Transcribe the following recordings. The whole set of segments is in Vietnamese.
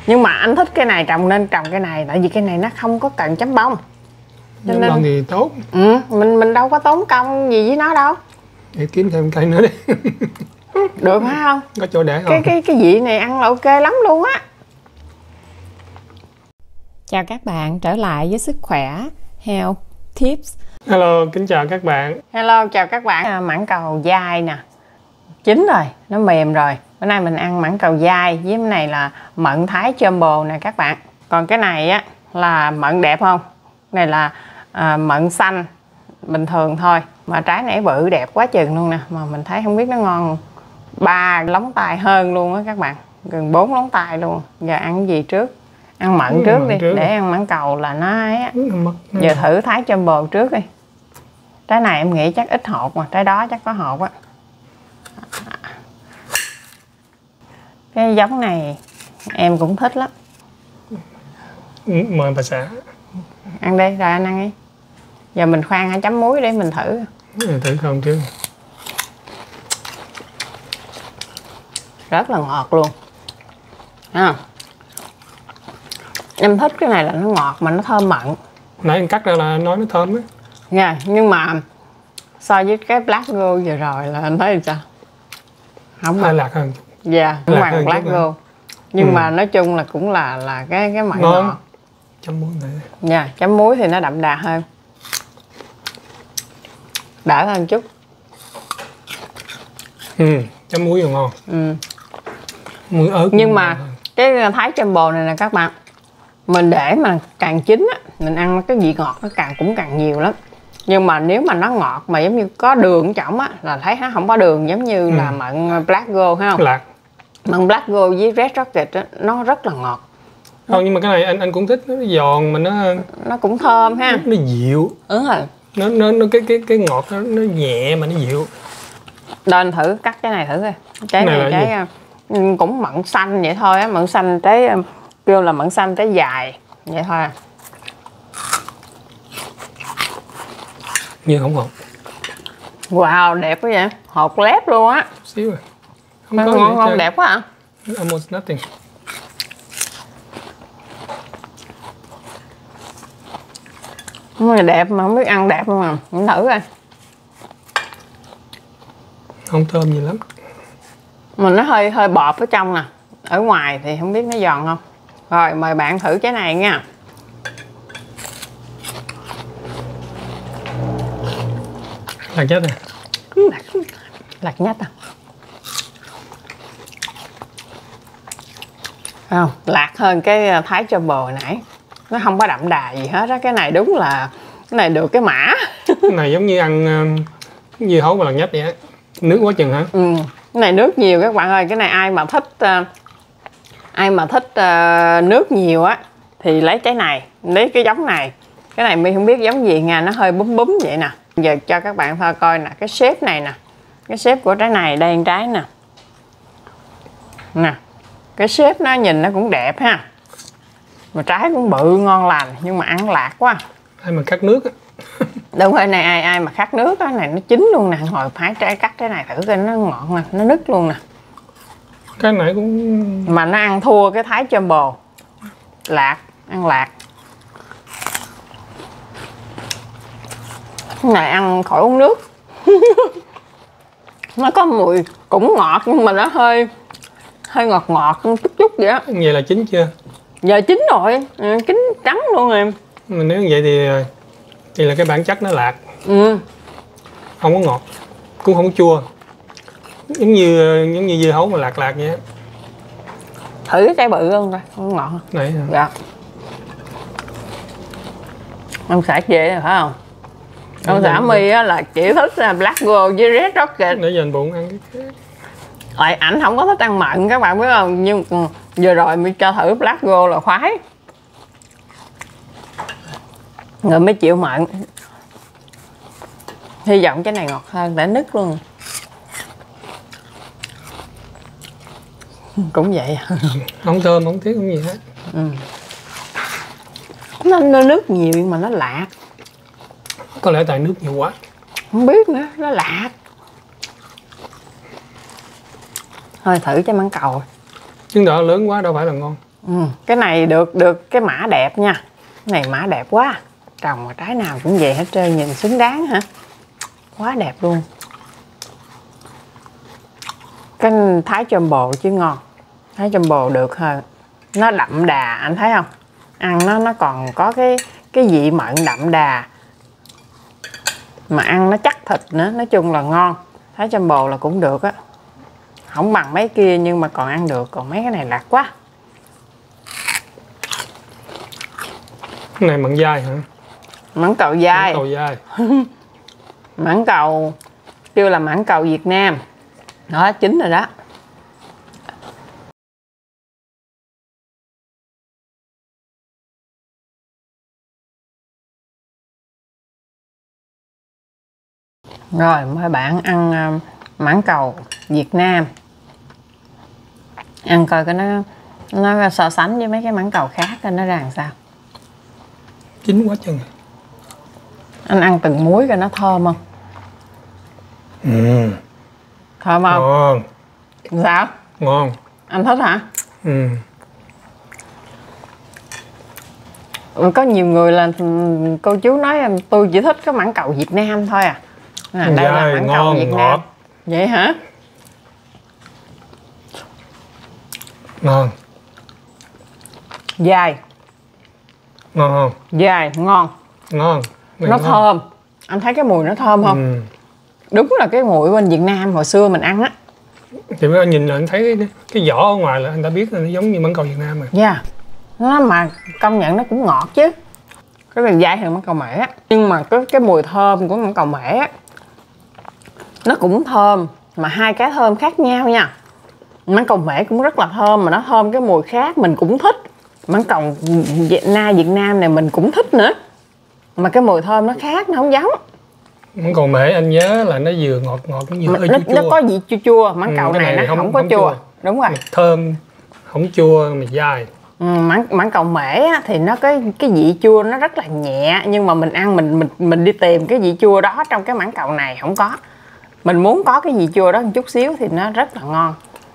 Nhưng mà anh thích cái này trồng nên trồng cái này, tại vì cái này nó không có cần chấm bông. Cho nên thì tốt. Mình đâu có tốn công gì với nó đâu. Để kiếm thêm cây nữa đi. Được phải không? Có chỗ để không? Cái vị này ăn là ok lắm luôn á. Chào các bạn, trở lại với Sức Khỏe Health Tips. Hello, kính chào các bạn. Hello, chào các bạn. Mãng cầu dai nè, chín rồi, nó mềm rồi. Bữa nay mình ăn mãng cầu dai, với cái này là mận Thái Jumbo nè các bạn. Còn cái này á là mận đẹp không? Cái này là mận xanh bình thường thôi, mà trái này bự đẹp quá chừng luôn nè, mà mình thấy không biết nó ngon 3 lóng tay hơn luôn á các bạn, gần 4 lóng tay luôn. Giờ ăn cái gì trước? Ăn mận trước đi, để ăn mãng cầu là nó ấy á. Giờ thử Thái Jumbo trước đi. Trái này em nghĩ chắc ít hột, mà trái đó chắc có hột á. Cái giống này em cũng thích lắm. Mời bà xã. Ăn đi, rồi anh ăn đi. Giờ mình khoan ở chấm muối để mình thử. Thử không chứ. Rất là ngọt luôn. À, em thích cái này là nó ngọt mà nó thơm mận. Nãy anh cắt ra là nói nó thơm á. Nha, nhưng mà so với cái Black Gold vừa rồi là anh thấy sao? Không bằng lạc hơn. Dạ, không bằng Black Gold. Nhưng mà nói chung là cũng là cái mặn ngọt. Chấm muối này. Dạ, chấm muối thì nó đậm đà hơn. Đỡ hơn chút. Chấm muối là ngon. Muối ớt. Nhưng mà cái Thái Jumbo này nè các bạn, mình để mà càng chín á, mình ăn cái vị ngọt nó cũng càng nhiều lắm. Nhưng mà nếu mà nó ngọt mà giống như có đường ở trong á là thấy nó không có đường, giống như là mận Black Gold phải không? Lạc. Mận Black Gold với Red Rocket á, nó rất là ngọt. Không, nhưng mà cái này anh cũng thích, nó giòn mà nó cũng thơm ha. Nó dịu. Đúng rồi. Nó cái ngọt nó nhẹ mà nó dịu. Rồi anh thử cắt cái này thử coi. Trái này trái cũng mận xanh vậy thôi á, mận xanh trái kêu là mận xanh trái dài vậy thôi. Nhưng không hột. Wow, đẹp quá vậy. Hột lép luôn á. Xíu rồi. Không có ngon đẹp quá hả? Almost nothing. Cái này đẹp mà không biết ăn đẹp không à. Mình thử coi. Không thơm gì lắm. Mà nó hơi bọt ở trong nè. Ở ngoài thì không biết nó giòn không. Rồi mời bạn thử trái này nha. Lạc nhất à? Lạc nhất à? Không, lạc hơn cái Thái Jumbo hồi nãy. Nó không có đậm đà gì hết á. Cái này đúng là cái này được cái mã. Cái này giống như ăn dưa hấu và lạc nhất vậy á. Nước quá chừng hả? Cái này nước nhiều các bạn ơi. Cái này ai mà thích nước nhiều á thì lấy trái này, lấy cái giống này. Cái này mình không biết giống gì nha, nó hơi búm búm vậy nè. Giờ cho các bạn coi nè, cái shape này nè. Cái shape của trái này, đây trái nè. Nè. Cái shape nó nhìn nó cũng đẹp ha. Mà trái cũng bự ngon lành, nhưng mà ăn lạc quá. Ai mà cắt nước á. Đúng rồi, này ai mà khát nước á, này nó chín luôn nè. Hồi phải trái cắt cái này thử coi, nó ngọt nè, nó nứt luôn nè. Cái này cũng mà nó ăn thua cái Thái Jumbo. Lạc, ăn lạc. Cái này ăn khỏi uống nước. Nó có mùi cũng ngọt, nhưng mà nó hơi ngọt chút chút vậy á. vậy là chín chưa? Giờ chín rồi, chín trắng luôn em. Mà nếu như vậy thì là cái bản chất nó lạc. Không có ngọt, cũng không có chua, giống như dưa hấu mà lạc vậy á. Thử cái trái bự luôn coi, không ngọt không? Này hả? Dạ. Ông xã chị phải không? Ông xã My á là chỉ thích là Black Gold với Red Rocket. Để dành bụng ăn cái khác. Ảnh không có thích ăn mận các bạn biết không? Nhưng vừa rồi mới cho thử Black Gold là khoái. Rồi mới chịu mận. Hy vọng cái này ngọt hơn, để nứt luôn. Cũng vậy. Không thơm, không tiếc, không gì hết. Nó nước nhiều nhưng mà nó lạt. Có lẽ tại nước nhiều quá. Không biết nữa, nó lạt. Thôi thử trái mãng cầu. Trứng đỏ lớn quá đâu phải là ngon. Cái này được cái mã đẹp nha. Cái này mã đẹp quá. Trồng mà trái nào cũng vậy hết trơn, nhìn xứng đáng hả? Quá đẹp luôn. Cái thái chôm bồ chứ ngon. Thái chôm bồ được hơn. Nó đậm đà, anh thấy không? Ăn nó còn có cái vị mận đậm đà. Mà ăn nó chắc thịt nữa, nói chung là ngon. Thái chôm bồ là cũng được á. Không bằng mấy kia nhưng mà còn ăn được, còn mấy cái này lạc quá. Cái này mận dai hả? Mãng cầu dai. Mãng cầu dai. Mãng cầu kêu là mãng cầu Việt Nam. Đó, chín rồi đó. Rồi, mời bạn ăn mãng cầu Việt Nam. Ăn coi cái nó so sánh với mấy cái mãng cầu khác coi nó ra làm sao. Chín quá chừng. Anh ăn từng muối coi nó thơm không? Thơm không? Ngon. Sao? Ngon. Anh thích hả? Có nhiều người là cô chú nói tôi chỉ thích cái mãng cầu Việt Nam thôi à. Đây là mãng cầu Việt Nam. Vậy hả? Ngon. Dai. Ngon không? Dai, ngon. Ngon. Nó thơm. Anh thấy cái mùi nó thơm không? Đúng là cái mùi bên Việt Nam hồi xưa mình ăn á. Thì mới nhìn là anh thấy cái vỏ ở ngoài là anh đã biết là nó giống như mãng cầu Việt Nam rồi. Dạ. Nó mà công nhận nó cũng ngọt chứ. Cái này dai hơn mãng cầu mễ á. Nhưng mà cái mùi thơm của mãng cầu mễ á, nó cũng thơm. Mà hai cái thơm khác nhau nha. Mãng cầu mễ cũng rất là thơm, mà nó thơm cái mùi khác mình cũng thích. Mãng cầu Việt Nam này mình cũng thích nữa. Mà cái mùi thơm nó khác, nó không giống. Mãng cầu mễ anh nhớ là nó vừa ngọt nó vừa hơi chua. Nó có vị chua chua, mãng cầu này nó không có chua. Đúng rồi. Thơm, không chua mà dai. Mãng cầu mễ á, thì nó cái vị chua nó rất là nhẹ, nhưng mà mình ăn mình đi tìm cái vị chua đó trong cái mãng cầu này không có. Mình muốn có cái vị chua đó một chút xíu thì nó rất là ngon.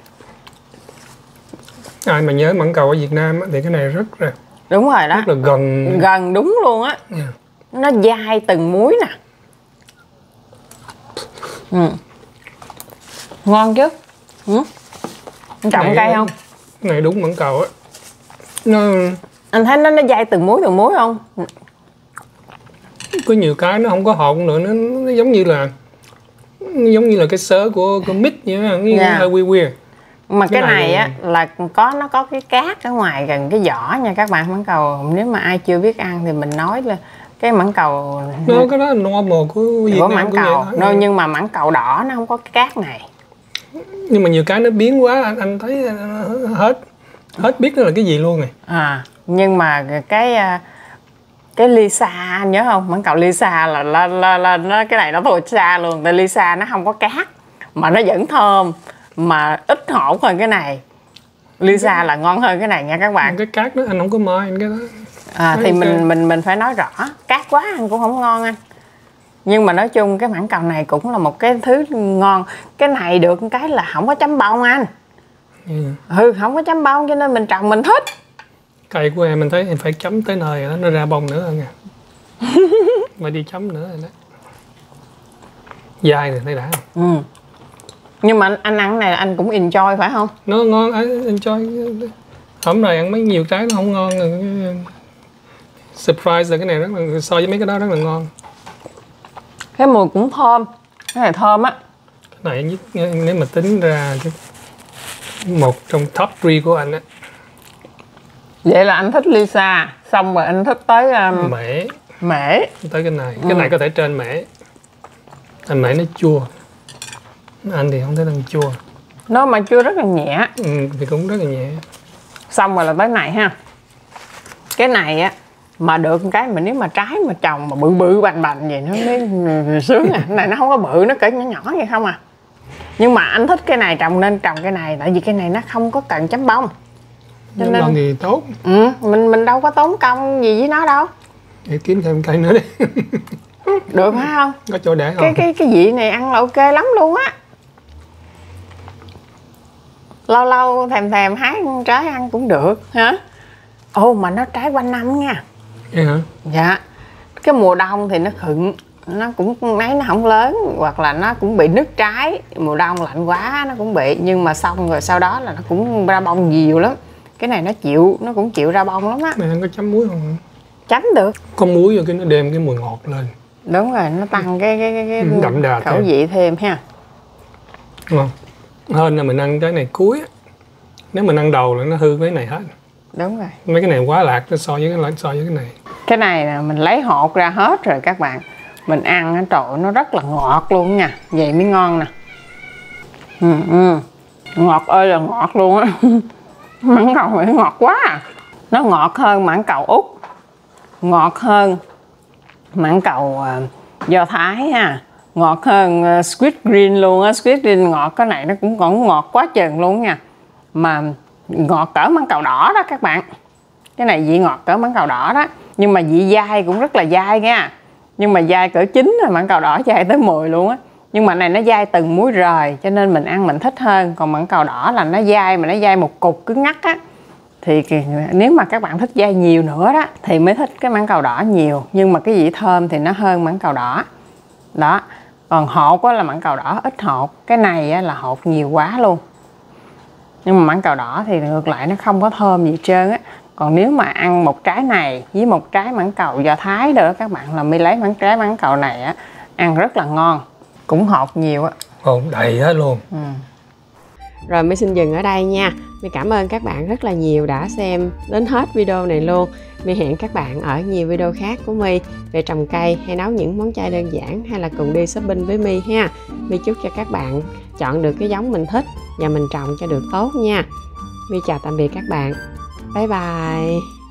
Ai mà nhớ mãng cầu ở Việt Nam á, thì cái này rất là đúng rồi đó, rất là gần đúng luôn á. Nó dai từng muối nè. Ngon chứ. Trọng cây không? Cái này đúng mãng cầu á. Anh thấy nó dai từng muối không? Có nhiều cái nó không có hột nữa, nó giống như là cái sớ của mít vậy đó, hơi weird. Mà cái này á là nó có cái cát ở ngoài gần cái vỏ nha các bạn. Mãng cầu nếu mà ai chưa biết ăn thì mình nói là cái mãng cầu cái đó là normal của Việt Nam mãng cầu. Nhưng mà mãng cầu đỏ nó không có cái cát này. Nhưng mà nhiều cái nó biến quá, anh thấy hết biết nó là cái gì luôn này. Nhưng mà cái Lisa anh nhớ không? Mãng cầu Lisa là nó cái này nó thua xa luôn. Tại Lisa nó không có cát mà nó vẫn thơm, mà ít hột hơn cái này. Lisa là ngon hơn cái này nha các bạn. Cái cát đó anh không có mời anh cái đó. Thì mình phải nói rõ, cát quá ăn cũng không ngon anh. Nhưng mà nói chung cái mãng cầu này cũng là một cái thứ ngon. Cái này được cái là không có chấm bông anh. Không có chấm bông cho nên mình trồng mình thích. Cây của em mình thấy em phải chấm tới nơi đó, nó ra bông nữa rồi nha. Mà đi chấm nữa rồi đó. Dai này thấy đã không? Nhưng mà anh ăn này anh cũng enjoy phải không? Nó ngon, enjoy. Hôm nay ăn mấy nhiều trái nó không ngon rồi. Surprise là cái này rất là, so với mấy cái đó rất là ngon. Cái mùi cũng thơm. Cái này thơm á. Cái này nếu mà tính ra một trong top 3 của anh á. Vậy là anh thích Lisa, xong rồi anh thích tới mễ. Tới cái này có thể trên mễ. Anh mễ nó chua. Anh thì không thấy ăn chua. Nó mà chua rất là nhẹ. Thì cũng rất là nhẹ. Xong rồi là tới này ha. Cái này á mà được cái mà nếu mà trái mà trồng mà bự bành vậy nó mới sướng à. Cái này nó không có bự, nó cỡ nhỏ vậy không à. Nhưng mà anh thích cái này trồng nên trồng cái này, tại vì cái này nó không có cần chấm bông. Cho nên thì tốt. Mình đâu có tốn công gì với nó đâu. Để kiếm thêm cây nữa đi. Được phải không? Có chỗ để không? Cái vị này ăn là ok lắm luôn á. lâu lâu thèm hái con trái ăn cũng được hả. Ồ mà nó trái quanh năm nha. Vậy hả? Dạ. Cái mùa đông thì nó khựng, nó cũng nó không lớn, hoặc là nó cũng bị nứt trái, mùa đông lạnh quá nó cũng bị, nhưng mà xong rồi sau đó là nó cũng ra bông nhiều lắm. Cái này nó cũng chịu ra bông lắm á. Mày ăn có chấm muối không? Chấm được. Có muối vô cái nó đem cái mùi ngọt lên. Đúng rồi, nó tăng cái đậm đà khẩu vị thêm ha. Đúng không? Hơn là mình ăn cái này cuối á. Nếu mình ăn đầu là nó hư cái này hết. Đúng rồi. Mấy cái này quá lạc so với cái này. Cái này là mình lấy hột ra hết rồi các bạn. Mình ăn á, trời ơi, nó rất là ngọt luôn nha. Vậy mới ngon nè. Ngọt ơi là ngọt luôn á. Mãng cầu này ngọt quá à. Nó ngọt hơn mãng cầu Úc, ngọt hơn mãng cầu Do Thái ha, ngọt hơn squid green luôn á. Squid green ngọt, cái này nó cũng còn ngọt quá chừng luôn nha. Mà ngọt cỡ mãng cầu đỏ đó các bạn. Cái này vị ngọt cỡ mãng cầu đỏ đó, nhưng mà vị dai cũng rất là dai nha. Nhưng mà dai cỡ 9 rồi, mãng cầu đỏ dai tới 10 luôn á. Nhưng mà này nó dai từng muối rời, cho nên mình ăn mình thích hơn. Còn mãng cầu đỏ là nó dai, mà nó dai một cục cứng ngắc á. Thì nếu mà các bạn thích dai nhiều nữa đó thì mới thích cái mãng cầu đỏ nhiều. Nhưng mà cái vị thơm thì nó hơn mãng cầu đỏ. Đó. Còn hột á là mãng cầu đỏ ít hột. Cái này á là hột nhiều quá luôn. Nhưng mà mãng cầu đỏ thì ngược lại nó không có thơm gì hết trơn á. Còn nếu mà ăn một trái này với một trái mãng cầu Do Thái đó các bạn, là mới lấy trái mãng cầu này á, ăn rất là ngon. Cũng hột nhiều á. Đầy hết luôn. Rồi My xin dừng ở đây nha. My cảm ơn các bạn rất là nhiều đã xem đến hết video này luôn. My hẹn các bạn ở nhiều video khác của My về trồng cây hay nấu những món chay đơn giản, hay là cùng đi shopping với My ha. My chúc cho các bạn chọn được cái giống mình thích và mình trồng cho được tốt nha. My chào tạm biệt các bạn. Bye bye.